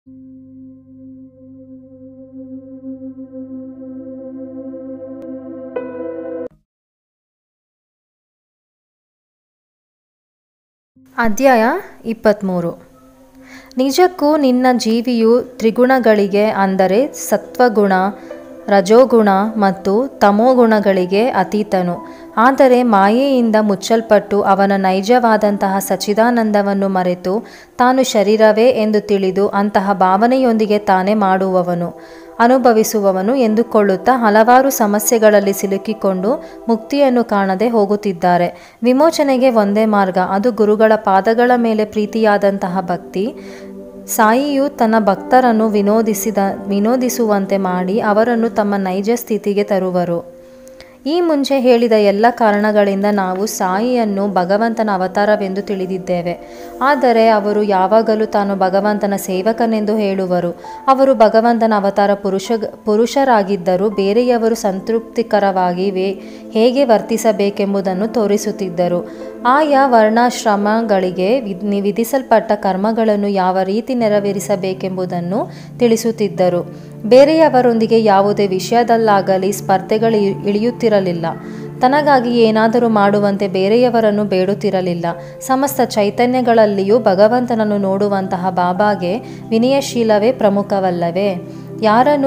ಅಧ್ಯಾಯ 23. ನಿಜಕ್ಕೂ ನಿನ್ನ ಜೀವಿಯು ತ್ರಿಗುಣಗಳಿಗೆ ಅಂದರೆ ಸತ್ವಗುಣ, ರಜೋಗುಣ ಮತ್ತು ತಮೋಗುಣಗಳಿಗೆ ಅತೀತನು. ಆದರೆ ಮಾಯೆಯಿಂದ ಮುಚ್ಚಲ್ಪಟ್ಟು ಅವನ ನೈಜವಾದಂತಹ ಸಚ್ಚಿದಾನಂದವನ್ನು ಮರೆತು ತಾನು ಶರೀರವೇ ಎಂದು ತಿಳಿದು ಅಂತಹ ಭಾವನೆಯೊಂದಿಗೆ ತಾನೇ ಮಾಡುವವನು, ಅನುಭವಿಸುವವನು ಎಂದುಕೊಳ್ಳುತ್ತಾ ಹಲವಾರು ಸಮಸ್ಯೆಗಳಲ್ಲಿ ಸಿಲುಕಿಕೊಂಡು ಮುಕ್ತಿಯನ್ನು ಕಾಣದೆ ಹೋಗುತ್ತಿದ್ದಾರೆ. ವಿಮೋಚನೆಗೆ ಒಂದೇ ಮಾರ್ಗ, ಅದು ಗುರುಗಳ ಪಾದಗಳ ಮೇಲೆ ಪ್ರೀತಿಯಾದಂತಹ ಭಕ್ತಿ. ಸಾಯಿಯು ತನ್ನ ಭಕ್ತರನ್ನು ವಿನೋದಿಸುವಂತೆ ಮಾಡಿ ಅವರನ್ನು ತಮ್ಮ ನೈಜ ಸ್ಥಿತಿಗೆ ತರುವರು. ಈ ಮುಂಚೆ ಹೇಳಿದ ಎಲ್ಲ ಕಾರಣಗಳಿಂದ ನಾವು ಸಾಯಿಯನ್ನು ಭಗವಂತನ ಅವತಾರವೆಂದು ತಿಳಿದಿದ್ದೇವೆ. ಆದರೆ ಅವರು ಯಾವಾಗಲೂ ತಾನು ಭಗವಂತನ ಸೇವಕನೆಂದು ಹೇಳುವರು. ಅವರು ಭಗವಂತನ ಅವತಾರ ಪುರುಷರಾಗಿದ್ದರೂ ಬೇರೆಯವರು ಸಂತೃಪ್ತಿಕರವಾಗಿ ಹೇಗೆ ವರ್ತಿಸಬೇಕೆಂಬುದನ್ನು ತೋರಿಸುತ್ತಿದ್ದರು. ಆಯಾ ವರ್ಣಾಶ್ರಮಗಳಿಗೆ ವಿಧಿಸಲ್ಪಟ್ಟ ಕರ್ಮಗಳನ್ನು ಯಾವ ರೀತಿ ನೆರವೇರಿಸಬೇಕೆಂಬುದನ್ನು ತಿಳಿಸುತ್ತಿದ್ದರು. ಬೇರೆಯವರೊಂದಿಗೆ ಯಾವುದೇ ವಿಷಯದಲ್ಲಾಗಲಿ ಸ್ಪರ್ಧೆಗಳು ಇಳಿಯುತ್ತಿರಲಿಲ್ಲ. ತನಗಾಗಿ ಏನಾದರೂ ಮಾಡುವಂತೆ ಬೇರೆಯವರನ್ನು ಬೇಡುತ್ತಿರಲಿಲ್ಲ. ಸಮಸ್ತ ಚೈತನ್ಯಗಳಲ್ಲಿಯೂ ಭಗವಂತನನ್ನು ನೋಡುವಂತಹ ಬಾಬಾಗೆ ವಿನಯಶೀಲವೇ ಪ್ರಮುಖವಲ್ಲವೇ? ಯಾರನ್ನು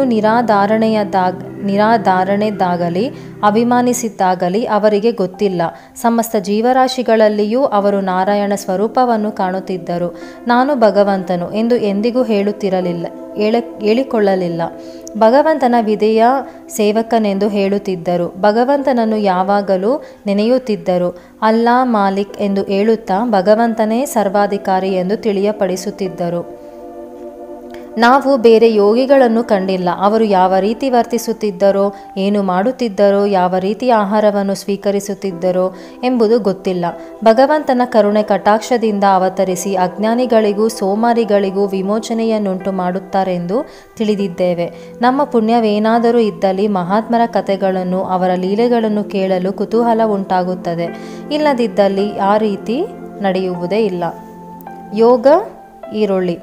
ನಿರಾಧಾರಣೆದಾಗಲಿ ಅಭಿಮಾನಿಸಿದ್ದಾಗಲಿ ಅವರಿಗೆ ಗೊತ್ತಿಲ್ಲ. ಸಮಸ್ತ ಜೀವರಾಶಿಗಳಲ್ಲಿಯೂ ಅವರು ನಾರಾಯಣ ಸ್ವರೂಪವನ್ನು ಕಾಣುತ್ತಿದ್ದರು. ನಾನು ಭಗವಂತನು ಎಂದು ಎಂದಿಗೂ ಹೇಳಿಕೊಳ್ಳಲಿಲ್ಲ. ಭಗವಂತನ ವಿಧೇಯ ಸೇವಕನೆಂದು ಹೇಳುತ್ತಿದ್ದರು. ಭಗವಂತನನ್ನು ಯಾವಾಗಲೂ ನೆನೆಯುತ್ತಿದ್ದರು. ಅಲ್ಲಾ ಮಾಲಿಕ್ ಎಂದು ಹೇಳುತ್ತಾ ಭಗವಂತನೇ ಸರ್ವಾಧಿಕಾರಿ ಎಂದು ತಿಳಿಯಪಡಿಸುತ್ತಿದ್ದರು. ನಾವು ಬೇರೆ ಯೋಗಿಗಳನ್ನು ಕಂಡಿಲ್ಲ. ಅವರು ಯಾವ ರೀತಿ ವರ್ತಿಸುತ್ತಿದ್ದರೋ, ಏನು ಮಾಡುತ್ತಿದ್ದರೋ, ಯಾವ ರೀತಿಯ ಆಹಾರವನ್ನು ಸ್ವೀಕರಿಸುತ್ತಿದ್ದರೋ ಎಂಬುದು ಗೊತ್ತಿಲ್ಲ. ಭಗವಂತನ ಕರುಣೆ ಕಟಾಕ್ಷದಿಂದ ಅವತರಿಸಿ ಅಜ್ಞಾನಿಗಳಿಗೂ ಸೋಮಾರಿಗಳಿಗೂ ವಿಮೋಚನೆಯನ್ನುಂಟು ಮಾಡುತ್ತಾರೆಂದು ತಿಳಿದಿದ್ದೇವೆ. ನಮ್ಮ ಪುಣ್ಯವೇನಾದರೂ ಇದ್ದಲ್ಲಿ ಮಹಾತ್ಮರ ಕಥೆಗಳನ್ನು, ಅವರ ಲೀಲೆಗಳನ್ನು ಕೇಳಲು ಕುತೂಹಲ ಉಂಟಾಗುತ್ತದೆ. ಇಲ್ಲದಿದ್ದಲ್ಲಿ ಆ ರೀತಿ ನಡೆಯುವುದೇ ಇಲ್ಲ. ಯೋಗ ಈರುಳ್ಳಿ.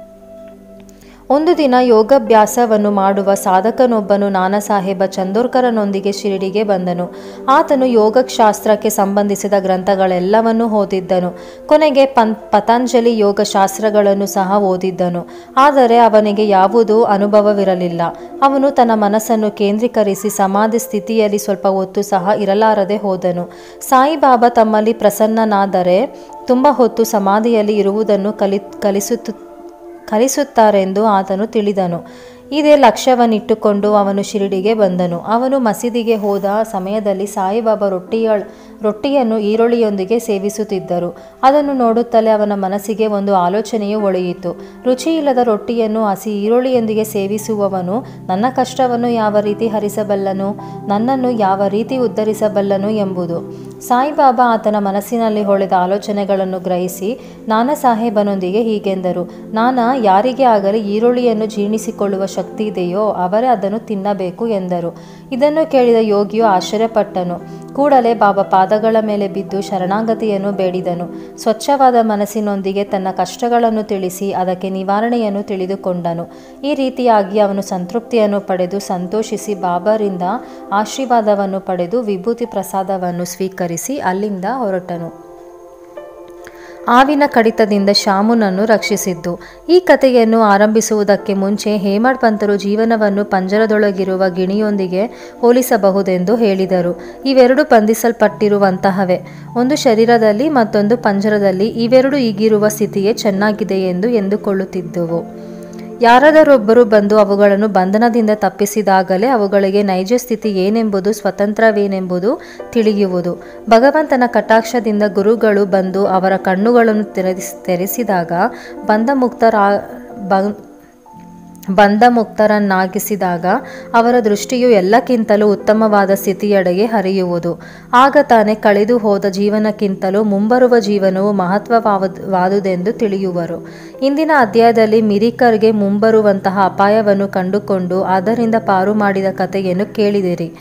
ಒಂದು ದಿನ ಯೋಗಾಭ್ಯಾಸವನ್ನು ಮಾಡುವ ಸಾಧಕನೊಬ್ಬನು ನಾನಾ ಸಾಹೇಬ ಚಂದೋರ್ಕರನೊಂದಿಗೆ ಶಿರಡಿಗೆ ಬಂದನು. ಆತನು ಯೋಗಶಾಸ್ತ್ರಕ್ಕೆ ಸಂಬಂಧಿಸಿದ ಗ್ರಂಥಗಳೆಲ್ಲವನ್ನೂ ಓದಿದ್ದನು. ಕೊನೆಗೆ ಪತಂಜಲಿ ಯೋಗಶಾಸ್ತ್ರಗಳನ್ನು ಸಹ ಓದಿದ್ದನು. ಆದರೆ ಅವನಿಗೆ ಯಾವುದೂ ಅನುಭವವಿರಲಿಲ್ಲ. ಅವನು ತನ್ನ ಮನಸ್ಸನ್ನು ಕೇಂದ್ರೀಕರಿಸಿ ಸಮಾಧಿ ಸ್ಥಿತಿಯಲ್ಲಿ ಸ್ವಲ್ಪ ಹೊತ್ತು ಸಹ ಇರಲಾರದೆ ಹೋದನು. ಸಾಯಿಬಾಬಾ ತಮ್ಮಲ್ಲಿ ಪ್ರಸನ್ನನಾದರೆ ತುಂಬ ಹೊತ್ತು ಸಮಾಧಿಯಲ್ಲಿ ಇರುವುದನ್ನು ಕಲಿಸುತ್ತಾರೆಂದು ಆತನು ತಿಳಿದನು. ಇದೇ ಲಕ್ಷ್ಯವನ್ನಿಟ್ಟುಕೊಂಡು ಅವನು ಶಿರಡಿಗೆ ಬಂದನು. ಅವನು ಮಸೀದಿಗೆ ಹೋದ ಸಮಯದಲ್ಲಿ ಸಾಯಿಬಾಬಾ ರೊಟ್ಟಿಯನ್ನು ಈರುಳ್ಳಿಯೊಂದಿಗೆ ಸೇವಿಸುತ್ತಿದ್ದರು. ಅದನ್ನು ನೋಡುತ್ತಲೇ ಅವನ ಮನಸ್ಸಿಗೆ ಒಂದು ಆಲೋಚನೆಯು ಒಳೆಯಿತು. ರುಚಿಯಿಲ್ಲದ ರೊಟ್ಟಿಯನ್ನು ಹಸಿ ಈರುಳ್ಳಿಯೊಂದಿಗೆ ಸೇವಿಸುವವನು ನನ್ನ ಕಷ್ಟವನ್ನು ಯಾವ ರೀತಿ ಹರಿಸಬಲ್ಲನು, ನನ್ನನ್ನು ಯಾವ ರೀತಿ ಉದ್ಧರಿಸಬಲ್ಲನು ಎಂಬುದು. ಸಾಯಿಬಾಬಾ ಆತನ ಮನಸ್ಸಿನಲ್ಲಿ ಹೊಳೆದ ಆಲೋಚನೆಗಳನ್ನು ಗ್ರಹಿಸಿ ನಾನಾ ಸಾಹೇಬನೊಂದಿಗೆ ಹೀಗೆಂದರು: ಯಾರಿಗೆ ಆಗಲಿ ಈರುಳ್ಳಿಯನ್ನು ಜೀರ್ಣಿಸಿಕೊಳ್ಳುವ ಶಕ್ತಿ ಇದೆಯೋ ಅವರೇ ಅದನ್ನು ತಿನ್ನಬೇಕು ಎಂದರು. ಇದನ್ನು ಕೇಳಿದ ಯೋಗಿಯು ಆಶ್ಚರ್ಯಪಟ್ಟನು. ಕೂಡಲೇ ಬಾಬಾ ಪಾದಗಳ ಮೇಲೆ ಬಿದ್ದು ಶರಣಾಗತಿಯನ್ನು ಬೇಡಿದನು. ಸ್ವಚ್ಛವಾದ ಮನಸ್ಸಿನೊಂದಿಗೆ ತನ್ನ ಕಷ್ಟಗಳನ್ನು ತಿಳಿಸಿ ಅದಕ್ಕೆ ನಿವಾರಣೆಯನ್ನು ತಿಳಿದುಕೊಂಡನು. ಈ ರೀತಿಯಾಗಿ ಅವನು ಸಂತೃಪ್ತಿಯನ್ನು ಪಡೆದು ಸಂತೋಷಿಸಿ ಬಾಬಾರಿಂದ ಆಶೀರ್ವಾದವನ್ನು ಪಡೆದು ವಿಭೂತಿ ಪ್ರಸಾದವನ್ನು ಸ್ವೀಕರಿಸಿ ಅಲ್ಲಿಂದ ಹೊರಟನು. ಹಾವಿನ ಕಡಿತದಿಂದ ಶಾಮುನನ್ನು ರಕ್ಷಿಸಿದ್ದು. ಈ ಕಥೆಯನ್ನು ಆರಂಭಿಸುವುದಕ್ಕೆ ಮುಂಚೆ ಹೇಮಡ್ ಪಂತರು ಜೀವನವನ್ನು ಪಂಜರದೊಳಗಿರುವ ಗಿಣಿಯೊಂದಿಗೆ ಹೋಲಿಸಬಹುದೆಂದು ಹೇಳಿದರು. ಇವೆರಡು ಬಂಧಿಸಲ್ಪಟ್ಟಿರುವಂತಹವೇ, ಒಂದು ಶರೀರದಲ್ಲಿ ಮತ್ತೊಂದು ಪಂಜರದಲ್ಲಿ. ಇವೆರಡು ಈಗಿರುವ ಸ್ಥಿತಿಯೇ ಚೆನ್ನಾಗಿದೆ ಎಂದು ಎಂದುಕೊಳ್ಳುತ್ತಿದ್ದುವು. ಯಾರಾದರೊಬ್ಬರು ಬಂದು ಅವುಗಳನ್ನು ಬಂಧನದಿಂದ ತಪ್ಪಿಸಿದಾಗಲೇ ಅವುಗಳಿಗೆ ನೈಜ ಸ್ಥಿತಿ ಏನೆಂಬುದು, ಸ್ವತಂತ್ರವೇನೆಂಬುದು ತಿಳಿಯುವುದು. ಭಗವಂತನ ಕಟಾಕ್ಷದಿಂದ ಗುರುಗಳು ಬಂದು ಅವರ ಕಣ್ಣುಗಳನ್ನು ತೆರೆಸಿದಾಗ ಬಂಧಮುಕ್ತರನ್ನಾಗಿಸಿದಾಗ ಅವರ ದೃಷ್ಟಿಯು ಎಲ್ಲಕ್ಕಿಂತಲೂ ಉತ್ತಮವಾದ ಸ್ಥಿತಿಯೆಡೆಗೆ ಹರಿಯುವುದು. ಆಗ ತಾನೇ ಕಳೆದು ಹೋದ ಜೀವನಕ್ಕಿಂತಲೂ ಮುಂಬರುವ ಜೀವನವು ಮಹತ್ವವಾದುದೆಂದು ತಿಳಿಯುವರು. ಇಂದಿನ ಅಧ್ಯಾಯದಲ್ಲಿ ಮಿರಿಕರ್ಗೆ ಮುಂಬರುವಂತಹ ಅಪಾಯವನ್ನು ಕಂಡುಕೊಂಡು ಅದರಿಂದ ಪಾರು ಮಾಡಿದ ಕಥೆಯನ್ನು ಕೇಳಿದಿರಿ.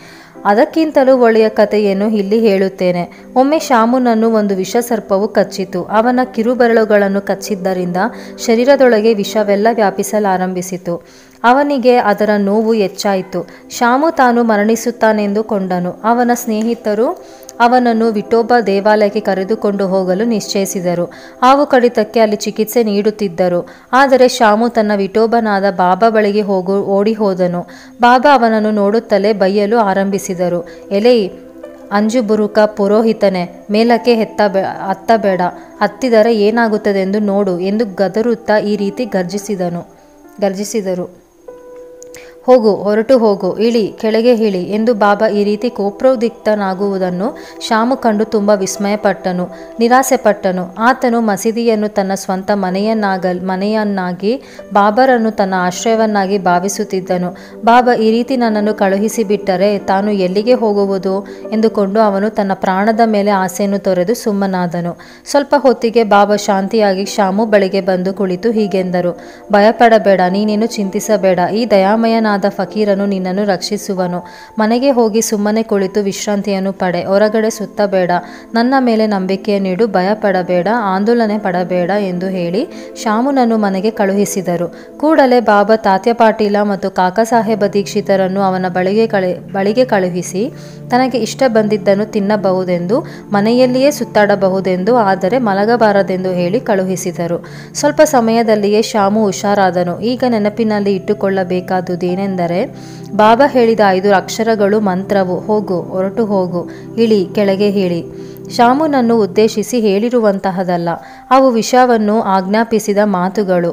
ಅದಕ್ಕಿಂತಲೂ ಒಳ್ಳೆಯ ಕಥೆಯನ್ನು ಇಲ್ಲಿ ಹೇಳುತ್ತೇನೆ. ಒಮ್ಮೆ ಶಾಮುನನ್ನು ಒಂದು ವಿಷಸರ್ಪವು ಕಚ್ಚಿತು. ಅವನ ಕಿರುಬೆರಳುಗಳನ್ನು ಕಚ್ಚಿದ್ದರಿಂದ ಶರೀರದೊಳಗೆ ವಿಷವೆಲ್ಲ ವ್ಯಾಪಿಸಲಾರಂಭಿಸಿತು. ಅವನಿಗೆ ಅದರ ನೋವು ಹೆಚ್ಚಾಯಿತು. ಶಾಮು ತಾನು ಮರಣಿಸುತ್ತಾನೆಂದು ಕೊಂಡನು. ಅವನ ಸ್ನೇಹಿತರು ಅವನನ್ನು ವಿಠೋಬಾ ದೇವಾಲಯಕ್ಕೆ ಕರೆದುಕೊಂಡು ಹೋಗಲು ನಿಶ್ಚಯಿಸಿದರು. ಹಾವು ಕಡಿತಕ್ಕೆ ಅಲ್ಲಿ ಚಿಕಿತ್ಸೆ ನೀಡುತ್ತಿದ್ದರು. ಆದರೆ ಶಾಮು ತನ್ನ ವಿಠೋಬನಾದ ಬಾಬಾ ಬಳಿಗೆ ಓಡಿ ಹೋದನು. ಬಾಬಾ ಅವನನ್ನು ನೋಡುತ್ತಲೇ ಬೈಯಲು ಆರಂಭಿಸಿದರು. ಎಲೈ ಅಂಜುಬುರುಕ ಪುರೋಹಿತನೇ, ಮೇಲಕ್ಕೆ ಹತ್ತಬೇಡ, ಹತ್ತಿದರೆ ಏನಾಗುತ್ತದೆಂದು ನೋಡು ಎಂದು ಗದರುತ್ತಾ ಈ ರೀತಿ ಗರ್ಜಿಸಿದರು. ಹೋಗು, ಹೊರಟು ಹೋಗು, ಇಳಿ, ಕೆಳಗೆ ಇಳಿ ಎಂದು ಬಾಬಾ ಈ ರೀತಿ ಕೋಪ್ರೋದ್ರಿಕ್ತನಾಗುವುದನ್ನು ಶಾಮು ಕಂಡು ತುಂಬ ವಿಸ್ಮಯಪಟ್ಟನು, ನಿರಾಸೆಪಟ್ಟನು. ಆತನು ಮಸೀದಿಯನ್ನು ತನ್ನ ಸ್ವಂತ ಮನೆಯನ್ನಾಗಿ ಬಾಬರನ್ನು ತನ್ನ ಆಶ್ರಯವನ್ನಾಗಿ ಭಾವಿಸುತ್ತಿದ್ದನು. ಬಾಬಾ ಈ ರೀತಿ ನನ್ನನ್ನು ಕಳುಹಿಸಿಬಿಟ್ಟರೆ ತಾನು ಎಲ್ಲಿಗೆ ಹೋಗುವುದು ಎಂದುಕೊಂಡು ಅವನು ತನ್ನ ಪ್ರಾಣದ ಮೇಲೆ ಆಸೆಯನ್ನು ತೊರೆದು ಸುಮ್ಮನಾದನು. ಸ್ವಲ್ಪ ಹೊತ್ತಿಗೆ ಬಾಬಾ ಶಾಂತಿಯಾಗಿ ಶಾಮು ಬಳಿಗೆ ಬಂದು ಕುಳಿತು ಹೀಗೆಂದರು. ಭಯಪಡಬೇಡ, ನೀನೇನು ಚಿಂತಿಸಬೇಡ. ಈ ದಯಾಮಯನಾದ ಫಕೀರನು ನಿನ್ನನ್ನು ರಕ್ಷಿಸುವನು. ಮನೆಗೆ ಹೋಗಿ ಸುಮ್ಮನೆ ಕುಳಿತು ವಿಶ್ರಾಂತಿಯನ್ನು ಪಡೆ. ಹೊರಗಡೆ ಸುತ್ತಬೇಡ. ನನ್ನ ಮೇಲೆ ನಂಬಿಕೆಯನ್ನಿಡು. ಭಯಪಡಬೇಡ, ಆಂದೋಲನೆ ಪಡಬೇಡ ಎಂದು ಹೇಳಿ ಶಾಮುನನ್ನು ಮನೆಗೆ ಕಳುಹಿಸಿದರು. ಕೂಡಲೇ ಬಾಬಾ ತಾತ್ಯ ಪಾಟೀಲ ಮತ್ತು ಕಾಕಾ ಸಾಹೇಬ ದೀಕ್ಷಿತರನ್ನು ಅವನ ಬಳಿಗೆ ಕಳುಹಿಸಿ ತನಗೆ ಇಷ್ಟ ಬಂದಿದ್ದನ್ನು ತಿನ್ನಬಹುದೆಂದು, ಮನೆಯಲ್ಲಿಯೇ ಸುತ್ತಾಡಬಹುದೆಂದು, ಆದರೆ ಮಲಗಬಾರದೆಂದು ಹೇಳಿ ಕಳುಹಿಸಿದರು. ಸ್ವಲ್ಪ ಸಮಯದಲ್ಲಿಯೇ ಶಾಮು ಹುಷಾರಾದನು. ಈಗ ನೆನಪಿನಲ್ಲಿ ಇಟ್ಟುಕೊಳ್ಳಬೇಕಾದುದೇನೆಂದರೆ ಬಾಬಾ ಹೇಳಿದ 5 ಅಕ್ಷರಗಳು ಮಂತ್ರವು. ಹೋಗು, ಹೊರಟು ಹೋಗು, ಇಳಿ, ಕೆಳಗೆ ಇಳಿ. ಶಾಮುನನ್ನು ಉದ್ದೇಶಿಸಿ ಹೇಳಿರುವಂತಹದಲ್ಲ. ಅವು ವಿಷವನ್ನು ಆಜ್ಞಾಪಿಸಿದ ಮಾತುಗಳು.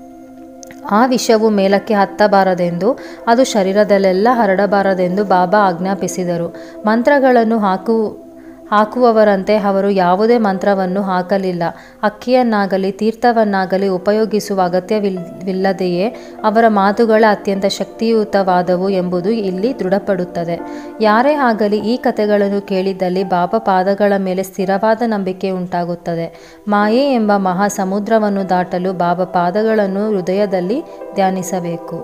ಆ ವಿಷವು ಮೇಲಕ್ಕೆ ಹತ್ತಬಾರದೆಂದು, ಅದು ಶರೀರದಲ್ಲೆಲ್ಲ ಹರಡಬಾರದೆಂದು ಬಾಬಾ ಆಜ್ಞಾಪಿಸಿದರು. ಮಂತ್ರಗಳನ್ನು ಹಾಕುವವರಂತೆ ಅವರು ಯಾವುದೇ ಮಂತ್ರವನ್ನು ಹಾಕಲಿಲ್ಲ. ಅಕ್ಕಿಯನ್ನಾಗಲಿ ತೀರ್ಥವನ್ನಾಗಲಿ ಉಪಯೋಗಿಸುವ ಅಗತ್ಯವಿಲ್ಲದೆಯೇ ಅವರ ಮಾತುಗಳು ಅತ್ಯಂತ ಶಕ್ತಿಯುತವಾದವು ಎಂಬುದು ಇಲ್ಲಿ ದೃಢಪಡುತ್ತದೆ. ಯಾರೇ ಆಗಲಿ ಈ ಕಥೆಗಳನ್ನು ಕೇಳಿದಲ್ಲಿ ಬಾಬಾ ಪಾದಗಳ ಮೇಲೆ ಸ್ಥಿರವಾದ ನಂಬಿಕೆ ಉಂಟಾಗುತ್ತದೆ. ಮಾಯೆ ಎಂಬ ಮಹಾ ಸಮುದ್ರವನ್ನು ದಾಟಲು ಬಾಬಾ ಪಾದಗಳನ್ನು ಹೃದಯದಲ್ಲಿ ಧ್ಯಾನಿಸಬೇಕು.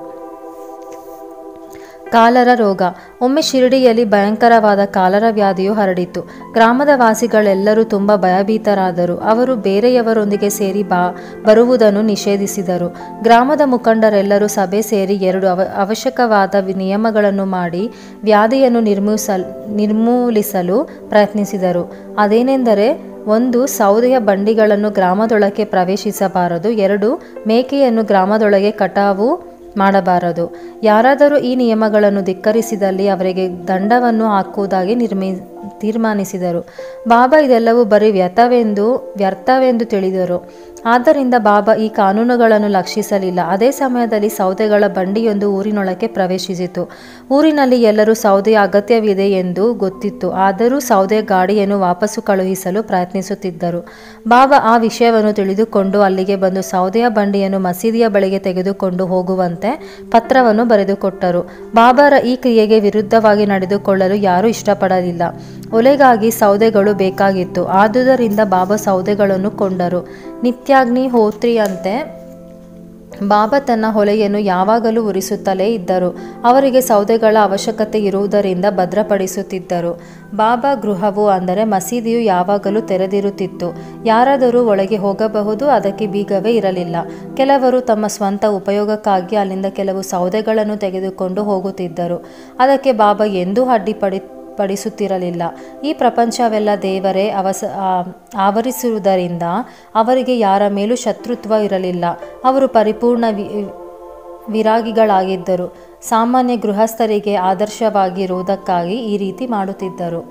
ಕಾಲರ ರೋಗ. ಒಮ್ಮೆ ಶಿರಡಿಯಲ್ಲಿ ಭಯಂಕರವಾದ ಕಾಲರ ವ್ಯಾಧಿಯು ಹರಡಿತು. ಗ್ರಾಮದ ವಾಸಿಗಳೆಲ್ಲರೂ ತುಂಬ ಭಯಭೀತರಾದರು. ಅವರು ಬೇರೆಯವರೊಂದಿಗೆ ಸೇರಿ ಬರುವುದನ್ನು ನಿಷೇಧಿಸಿದರು. ಗ್ರಾಮದ ಮುಖಂಡರೆಲ್ಲರೂ ಸಭೆ ಸೇರಿ 2 ಅವಶ್ಯಕವಾದ ನಿಯಮಗಳನ್ನು ಮಾಡಿ ವ್ಯಾಧಿಯನ್ನು ನಿರ್ಮೂಲಿಸಲು ಪ್ರಯತ್ನಿಸಿದರು. ಅದೇನೆಂದರೆ 1. ಸೌದೆಯ ಬಂಡಿಗಳನ್ನು ಗ್ರಾಮದೊಳಗೆ ಪ್ರವೇಶಿಸಬಾರದು. 2. ಮೇಕೆಯನ್ನು ಗ್ರಾಮದೊಳಗೆ ಕಟಾವು ಮಾಡಬಾರದು. ಯಾರಾದರೂ ಈ ನಿಯಮಗಳನ್ನು ಧಿಕ್ಕರಿಸಿದಲ್ಲಿ ಅವರಿಗೆ ದಂಡವನ್ನು ಹಾಕುವುದಾಗಿ ತೀರ್ಮಾನಿಸಿದರು. ಬಾಬಾ ಇದೆಲ್ಲವೂ ಬರೀ ವ್ಯರ್ಥವೆಂದು ತಿಳಿದರು. ಆದ್ದರಿಂದ ಬಾಬಾ ಈ ಕಾನೂನುಗಳನ್ನು ಲಕ್ಷಿಸಲಿಲ್ಲ. ಅದೇ ಸಮಯದಲ್ಲಿ ಸೌದೆಗಳ ಬಂಡಿಯೊಂದು ಊರಿನೊಳಗೆ ಪ್ರವೇಶಿಸಿತು. ಊರಿನಲ್ಲಿ ಎಲ್ಲರೂ ಸೌದೆಯ ಅಗತ್ಯವಿದೆ ಎಂದು ಗೊತ್ತಿತ್ತು. ಆದರೂ ಸೌದೆಯ ಗಾಡಿಯನ್ನು ವಾಪಸ್ಸು ಕಳುಹಿಸಲು ಪ್ರಯತ್ನಿಸುತ್ತಿದ್ದರು. ಬಾಬಾ ಆ ವಿಷಯವನ್ನು ತಿಳಿದುಕೊಂಡು ಅಲ್ಲಿಗೆ ಬಂದು ಸೌದೆಯ ಬಂಡಿಯನ್ನು ಮಸೀದಿಯ ಬಳಿಗೆ ತೆಗೆದುಕೊಂಡು ಹೋಗುವಂತೆ ಪತ್ರವನ್ನು ಬರೆದುಕೊಟ್ಟರು. ಬಾಬಾರ ಈ ಕ್ರಿಯೆಗೆ ವಿರುದ್ಧವಾಗಿ ನಡೆದುಕೊಳ್ಳಲು ಯಾರೂ ಇಷ್ಟಪಡಲಿಲ್ಲ. ಒಲೆಗಾಗಿ ಸೌದೆಗಳು ಬೇಕಾಗಿತ್ತು. ಆದುದರಿಂದ ಬಾಬಾ ಸೌದೆಗಳನ್ನು ಕೊಂಡರು. ನಿತ್ಯಾಗ್ನಿಹೋತ್ರಿಯಂತೆ ಬಾಬಾ ತನ್ನ ಹೊಲೆಯನ್ನು ಯಾವಾಗಲೂ ಉರಿಸುತ್ತಲೇ ಇದ್ದರು. ಅವರಿಗೆ ಸೌದೆಗಳ ಅವಶ್ಯಕತೆ ಇರುವುದರಿಂದ ಭದ್ರಪಡಿಸುತ್ತಿದ್ದರು. ಬಾಬಾ ಗೃಹವು ಅಂದರೆ ಮಸೀದಿಯು ಯಾವಾಗಲೂ ತೆರೆದಿರುತ್ತಿತ್ತು. ಯಾರಾದರೂ ಒಳಗೆ ಹೋಗಬಹುದು. ಅದಕ್ಕೆ ಬೀಗವೇ ಇರಲಿಲ್ಲ. ಕೆಲವರು ತಮ್ಮ ಸ್ವಂತ ಉಪಯೋಗಕ್ಕಾಗಿ ಅಲ್ಲಿಂದ ಕೆಲವು ಸೌದೆಗಳನ್ನು ತೆಗೆದುಕೊಂಡು ಹೋಗುತ್ತಿದ್ದರು. ಅದಕ್ಕೆ ಬಾಬಾ ಎಂದೂ ಅಡ್ಡಿಪಡಿಸುತ್ತಿರಲಿಲ್ಲ. ಈ ಪ್ರಪಂಚವೆಲ್ಲ ದೇವರೇ ಆವರಿಸಿರುವುದರಿಂದ ಅವರಿಗೆ ಯಾರ ಮೇಲೂ ಶತ್ರುತ್ವ ಇರಲಿಲ್ಲ. ಅವರು ಪರಿಪೂರ್ಣ ವಿರಾಗಿಗಳಾಗಿದ್ದರು. ಸಾಮಾನ್ಯ ಗೃಹಸ್ಥರಿಗೆ ಆದರ್ಶವಾಗಿರುವುದಕ್ಕಾಗಿ ಈ ರೀತಿ ಮಾಡುತ್ತಿದ್ದರು.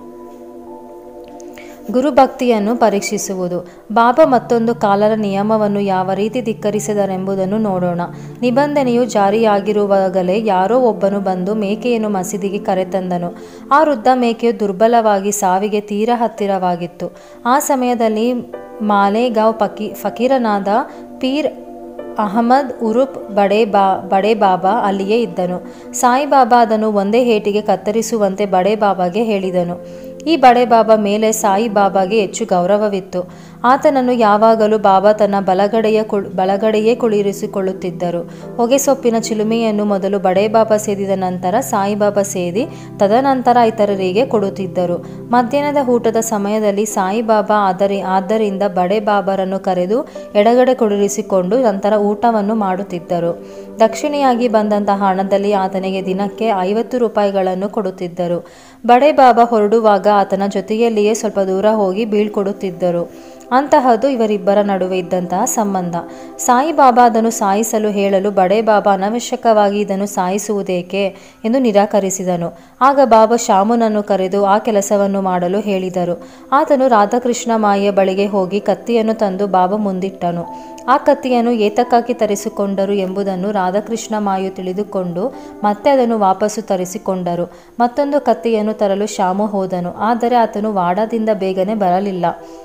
ಗುರುಭಕ್ತಿಯನ್ನು ಪರೀಕ್ಷಿಸುವುದು. ಬಾಬಾ ಮತ್ತೊಂದು ಕಾಲರ ನಿಯಮವನ್ನು ಯಾವ ರೀತಿ ಧಿಕ್ಕರಿಸಿದರೆಂಬುದನ್ನು ನೋಡೋಣ. ನಿಬಂಧನೆಯು ಜಾರಿಯಾಗಿರುವಾಗಲೇ ಯಾರೋ ಒಬ್ಬನು ಬಂದು ಮೇಕೆಯನ್ನು ಮಸೀದಿಗೆ ಕರೆತಂದನು. ಆ ವೃದ್ಧ ಮೇಕೆಯು ದುರ್ಬಲವಾಗಿ ಸಾವಿಗೆ ತೀರ ಹತ್ತಿರವಾಗಿತ್ತು. ಆ ಸಮಯದಲ್ಲಿ ಮಾಲೇಗಾಂವ್ ಫಕೀರನಾದ ಪೀರ್ ಅಹಮದ್ ಉರುಫ್ ಬಡೇ ಬಾಬಾ ಅಲ್ಲಿಯೇ ಇದ್ದನು. ಸಾಯಿಬಾಬಾ ಅದನ್ನು ಒಂದೇ ಏಟಿಗೆ ಕತ್ತರಿಸುವಂತೆ ಬಡೇ ಬಾಬಾಗೆ ಹೇಳಿದನು. ಈ ಬಡೆ ಬಾಬಾ ಮೇಲೆ ಸಾಯಿ ಬಾಬಾಗೆ ಹೆಚ್ಚು ಗೌರವವಿತ್ತು. ಆತನನ್ನು ಯಾವಾಗಲೂ ಬಾಬಾ ತನ್ನ ಬಲಗಡೆಯೇ ಕುಳ್ಳಿರಿಸಿಕೊಳ್ಳುತ್ತಿದ್ದರು. ಹೊಗೆಸೊಪ್ಪಿನ ಚಿಲುಮೆಯನ್ನು ಮೊದಲು ಬಡೆ ಬಾಬಾ ಸೇದಿದ ನಂತರ ಸಾಯಿಬಾಬಾ ಸೇದಿ ತದನಂತರ ಇತರರಿಗೆ ಕೊಡುತ್ತಿದ್ದರು. ಮಧ್ಯಾಹ್ನದ ಊಟದ ಸಮಯದಲ್ಲಿ ಸಾಯಿಬಾಬಾ ಆದ್ದರಿಂದ ಬಡೆ ಬಾಬಾರನ್ನು ಕರೆದು ಎಡಗಡೆ ಕುಳ್ಳಿರಿಸಿಕೊಂಡು ನಂತರ ಊಟವನ್ನು ಮಾಡುತ್ತಿದ್ದರು. ದಕ್ಷಿಣೆಯಾಗಿ ಬಂದಂತಹ ಹಣದಲ್ಲಿ ಆತನಿಗೆ ದಿನಕ್ಕೆ 50 ರೂಪಾಯಿಗಳನ್ನು ಕೊಡುತ್ತಿದ್ದರು. ಬಡೆ ಬಾಬಾ ಹೊರಡುವಾಗ ಆತನ ಜೊತೆಯಲ್ಲಿಯೇ ಸ್ವಲ್ಪ ದೂರ ಹೋಗಿ ಬೀಳ್ಕೊಡುತ್ತಿದ್ದರು. ಅಂತಹದ್ದು ಇವರಿಬ್ಬರ ನಡುವೆ ಇದ್ದಂತಹ ಸಂಬಂಧ. ಸಾಯಿಬಾಬಾ ಅದನ್ನು ಸಾಯಿಸಲು ಹೇಳಲು ಬಡೆ ಬಾಬಾ ಅನವಶ್ಯಕವಾಗಿ ಇದನ್ನು ಸಾಯಿಸುವುದೇಕೆ ಎಂದು ನಿರಾಕರಿಸಿದನು. ಆಗ ಬಾಬಾ ಶಾಮುನನ್ನು ಕರೆದು ಆ ಕೆಲಸವನ್ನು ಮಾಡಲು ಹೇಳಿದರು. ಆತನು ರಾಧಾಕೃಷ್ಣ ಮಾಯಿಯ ಬಳಿಗೆ ಹೋಗಿ ಕತ್ತಿಯನ್ನು ತಂದು ಬಾಬಾ ಮುಂದಿಟ್ಟನು. ಆ ಕತ್ತಿಯನ್ನು ಏತಕ್ಕಾಗಿ ತರಿಸಿಕೊಂಡರು ಎಂಬುದನ್ನು ರಾಧಾಕೃಷ್ಣ ಮಾಯು ತಿಳಿದುಕೊಂಡು ಮತ್ತೆ ಅದನ್ನು ವಾಪಸ್ಸು ತರಿಸಿಕೊಂಡರು. ಮತ್ತೊಂದು ಕತ್ತಿಯನ್ನು ತರಲು ಶಾಮು ಹೋದನು. ಆದರೆ ಆತನು ವಾಡಾದಿಂದ ಬೇಗನೆ ಬರಲಿಲ್ಲ.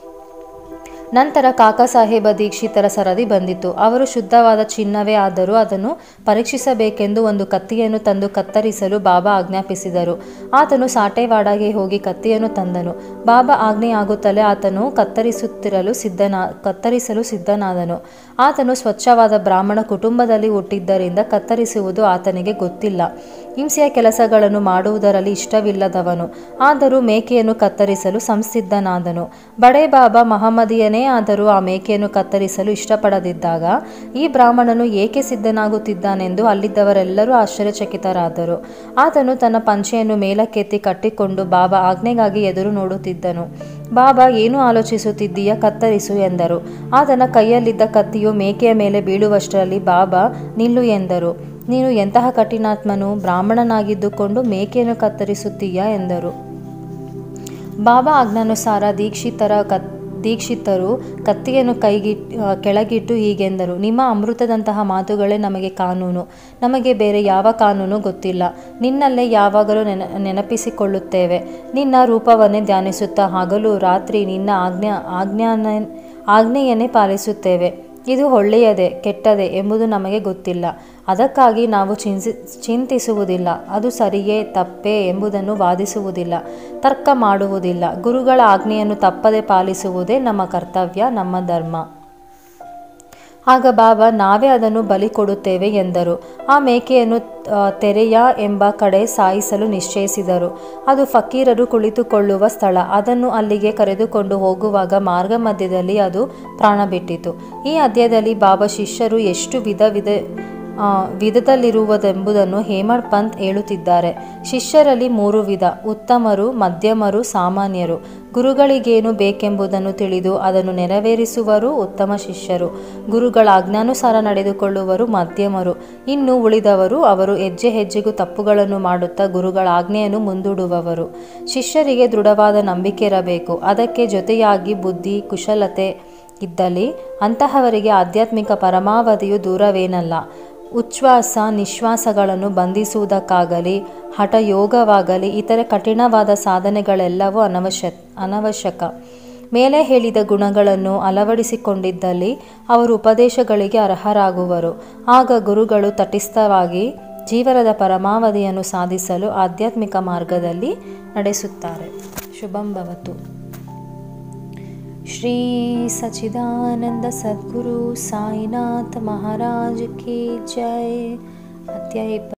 ನಂತರ ಕಾಕಾ ಸಾಹೇಬ ದೀಕ್ಷಿತರ ಸರದಿ ಬಂದಿತು. ಅವರು ಶುದ್ಧವಾದ ಚಿನ್ನವೇ ಆದರೂ ಅದನ್ನು ಪರೀಕ್ಷಿಸಬೇಕೆಂದು ಒಂದು ಕತ್ತಿಯನ್ನು ತಂದು ಕತ್ತರಿಸಲು ಬಾಬಾ ಆಜ್ಞಾಪಿಸಿದರು. ಆತನು ಸಾಟೆವಾಡಾಗೆ ಹೋಗಿ ಕತ್ತಿಯನ್ನು ತಂದನು. ಬಾಬಾ ಆಜ್ಞೆಯಾಗುತ್ತಲೇ ಆತನು ಕತ್ತರಿಸಲು ಸಿದ್ಧನಾದನು. ಆತನು ಸ್ವಚ್ಛವಾದ ಬ್ರಾಹ್ಮಣ ಕುಟುಂಬದಲ್ಲಿ ಹುಟ್ಟಿದ್ದರಿಂದ ಕತ್ತರಿಸುವುದು ಆತನಿಗೆ ಗೊತ್ತಿಲ್ಲ. ಹಿಂಸೆಯ ಕೆಲಸಗಳನ್ನು ಮಾಡುವುದರಲ್ಲಿ ಇಷ್ಟವಿಲ್ಲದವನು. ಆದರೂ ಮೇಕೆಯನ್ನು ಕತ್ತರಿಸಲು ಸಂಸಿದ್ಧನಾದನು. ಬಡೆ ಬಾಬಾ ಮಹಮ್ಮದಿಯನೇ ಆದರೂ ಆ ಮೇಕೆಯನ್ನು ಕತ್ತರಿಸಲು ಇಷ್ಟಪಡದಿದ್ದಾಗ ಈ ಬ್ರಾಹ್ಮಣನು ಏಕೆ ಸಿದ್ಧನಾಗುತ್ತಿದ್ದಾನೆಂದು ಅಲ್ಲಿದ್ದವರೆಲ್ಲರೂ ಆಶ್ಚರ್ಯಚಕಿತರಾದರು. ಆತನು ತನ್ನ ಪಂಚೆಯನ್ನು ಮೇಲಕ್ಕೆತ್ತಿ ಕಟ್ಟಿಕೊಂಡು ಬಾಬಾ ಆಜ್ಞೆಗಾಗಿ ಎದುರು ನೋಡುತ್ತಿದ್ದನು. ಬಾಬಾ ಏನು ಆಲೋಚಿಸುತ್ತಿದ್ದೀಯಾ, ಕತ್ತರಿಸು ಎಂದರು. ಆತನ ಕೈಯಲ್ಲಿದ್ದ ಕತ್ತಿಯು ಮೇಕೆಯ ಮೇಲೆ ಬೀಳುವಷ್ಟರಲ್ಲಿ ಬಾಬಾ ನಿಲ್ಲು ಎಂದರು. ನೀನು ಎಂತಹ ಕಠಿಣಾತ್ಮನು, ಬ್ರಾಹ್ಮಣನಾಗಿದ್ದುಕೊಂಡು ಮೇಕೆಯನ್ನು ಕತ್ತರಿಸುತ್ತೀಯಾ ಎಂದರು. ಬಾಬಾ ಆಜ್ಞಾನುಸಾರ ದೀಕ್ಷಿತರು ಕತ್ತಿಯನ್ನು ಕೆಳಗಿಟ್ಟು ಹೀಗೆಂದರು. ನಿಮ್ಮ ಅಮೃತದಂತಹ ಮಾತುಗಳೇ ನಮಗೆ ಕಾನೂನು. ನಮಗೆ ಬೇರೆ ಯಾವ ಕಾನೂನು ಗೊತ್ತಿಲ್ಲ. ನಿನ್ನಲ್ಲೇ ಯಾವಾಗಲೂ ನೆನಪಿಸಿಕೊಳ್ಳುತ್ತೇವೆ. ನಿನ್ನ ರೂಪವನ್ನೇ ಧ್ಯಾನಿಸುತ್ತಾ ಹಗಲು ರಾತ್ರಿ ನಿನ್ನ ಆಜ್ಞೆಯನ್ನೇ ಪಾಲಿಸುತ್ತೇವೆ. ಇದು ಒಳ್ಳೆಯದೇ ಕೆಟ್ಟದೇ ಎಂಬುದು ನಮಗೆ ಗೊತ್ತಿಲ್ಲ. ಅದಕ್ಕಾಗಿ ನಾವು ಚಿಂತಿಸುವುದಿಲ್ಲ. ಅದು ಸರಿಯೇ ತಪ್ಪೇ ಎಂಬುದನ್ನು ವಾದಿಸುವುದಿಲ್ಲ, ತರ್ಕ ಮಾಡುವುದಿಲ್ಲ. ಗುರುಗಳ ಆಜ್ಞೆಯನ್ನು ತಪ್ಪದೆ ಪಾಲಿಸುವುದೇ ನಮ್ಮ ಕರ್ತವ್ಯ, ನಮ್ಮ ಧರ್ಮ. ಆಗ ಬಾಬಾ ನಾವೇ ಅದನ್ನು ಬಲಿ ಕೊಡುತ್ತೇವೆ ಎಂದರು. ಆ ಮೇಕೆಯನ್ನು ತೆರೆಯ ಎಂಬ ಕಡೆ ಸಾಯಿಸಲು ನಿಶ್ಚಯಿಸಿದರು. ಅದು ಫಕೀರರು ಕುಳಿತುಕೊಳ್ಳುವ ಸ್ಥಳ. ಅದನ್ನು ಅಲ್ಲಿಗೆ ಕರೆದುಕೊಂಡು ಹೋಗುವಾಗ ಮಾರ್ಗ ಮಧ್ಯದಲ್ಲಿ ಅದು ಪ್ರಾಣ ಬಿಟ್ಟಿತು. ಈ ಅಧ್ಯಾಯದಲ್ಲಿ ಬಾಬಾ ಶಿಷ್ಯರು ಎಷ್ಟು ವಿಧದಲ್ಲಿರುವುದೆಂಬುದನ್ನು ಹೇಮಡ್ ಪಂತ್ ಹೇಳುತ್ತಿದ್ದಾರೆ. ಶಿಷ್ಯರಲ್ಲಿ 3 ವಿಧ: ಉತ್ತಮರು, ಮಧ್ಯಮರು, ಸಾಮಾನ್ಯರು. ಗುರುಗಳಿಗೇನು ಬೇಕೆಂಬುದನ್ನು ತಿಳಿದು ಅದನ್ನು ನೆರವೇರಿಸುವರು ಉತ್ತಮ ಶಿಷ್ಯರು. ಗುರುಗಳ ಆಜ್ಞಾನುಸಾರ ನಡೆದುಕೊಳ್ಳುವರು ಮಧ್ಯಮರು. ಇನ್ನು ಉಳಿದವರು ಅವರು ಹೆಜ್ಜೆ ಹೆಜ್ಜೆಗೂ ತಪ್ಪುಗಳನ್ನು ಮಾಡುತ್ತಾ ಗುರುಗಳ ಆಜ್ಞೆಯನ್ನು ಮುಂದೂಡುವವರು. ಶಿಷ್ಯರಿಗೆ ದೃಢವಾದ ನಂಬಿಕೆ ಇರಬೇಕು. ಅದಕ್ಕೆ ಜೊತೆಯಾಗಿ ಬುದ್ಧಿ, ಕುಶಲತೆ ಇದ್ದಲ್ಲಿ ಅಂತಹವರಿಗೆ ಆಧ್ಯಾತ್ಮಿಕ ಪರಮಾವಧಿಯು ದೂರವೇನಲ್ಲ. ಉಚ್ಛ್ವಾಸ ನಿಶ್ವಾಸಗಳನ್ನು ಬಂಧಿಸುವುದಕ್ಕಾಗಲಿ ಹಠಯೋಗವಾಗಲಿ ಇತರೆ ಕಠಿಣವಾದ ಸಾಧನೆಗಳೆಲ್ಲವೂ ಅನವಶ್ಯಕ. ಮೇಲೆ ಹೇಳಿದ ಗುಣಗಳನ್ನು ಅಳವಡಿಸಿಕೊಂಡಿದ್ದಲ್ಲಿ ಅವರು ಉಪದೇಶಗಳಿಗೆ ಅರ್ಹರಾಗುವರು. ಆಗ ಗುರುಗಳು ತಟಸ್ಥವಾಗಿ ಜೀವನದ ಪರಮಾವಧಿಯನ್ನು ಸಾಧಿಸಲು ಆಧ್ಯಾತ್ಮಿಕ ಮಾರ್ಗದಲ್ಲಿ ನಡೆಸುತ್ತಾರೆ. ಶುಭಂ ಭವತು. ಶ್ರೀ ಸಚ್ಚಿದಾನಂದ ಸದ್ಗುರು ಸಾಯಿನಾಥ ಮಹಾರಾಜ್ ಕಿ ಜೈ. ಅಧ್ಯಾಯ